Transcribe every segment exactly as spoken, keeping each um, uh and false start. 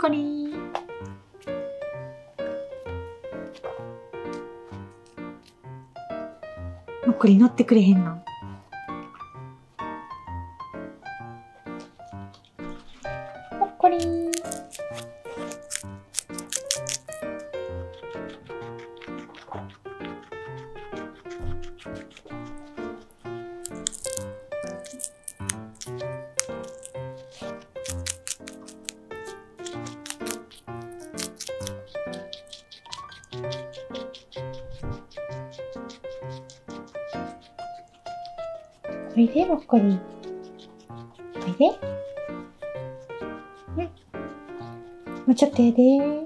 こりー。もっこり乗ってくれへんの？もっこりー。おいで、もっこり。おいで。うん。もうちょっとやでー。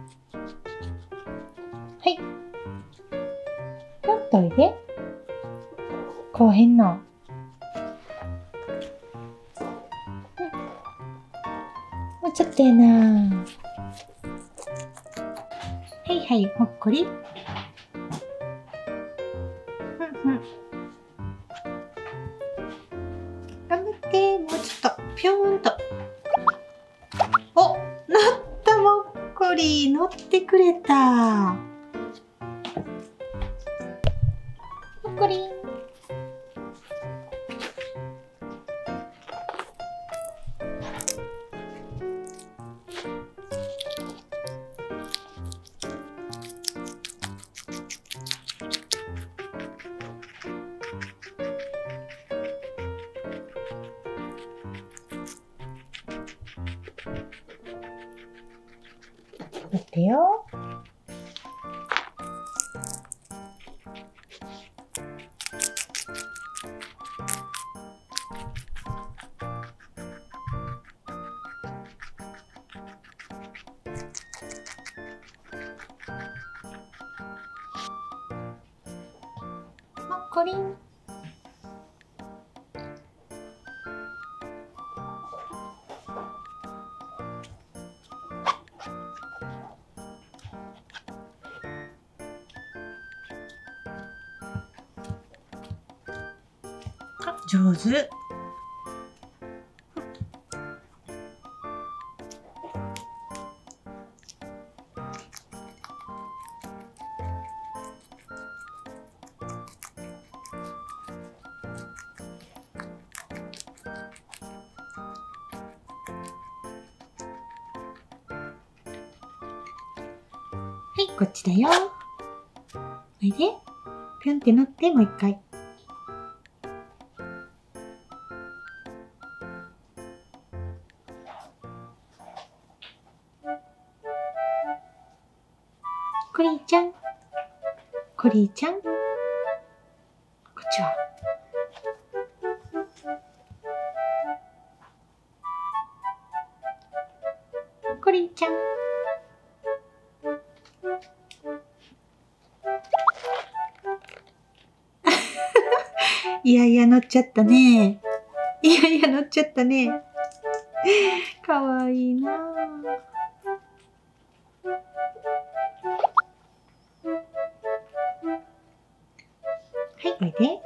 はい。ちょっとおいで。こうへんの。うん。もうちょっとやなー。はいはい、もっこり。うんうん。頑張って、もうちょっと、ぴょーんと。お、乗ったもっこり、乗ってくれた。もっこり。待ってよ。もっこりん。あ、上手。はい、こっちだよ。おいで。ぴょんって乗って、もう一回。コリーちゃん。コリーちゃん。こっちは。コリーちゃん。いやいや乗っちゃったね。いやいや乗っちゃったね。かわいいなぁ。はい、おいで。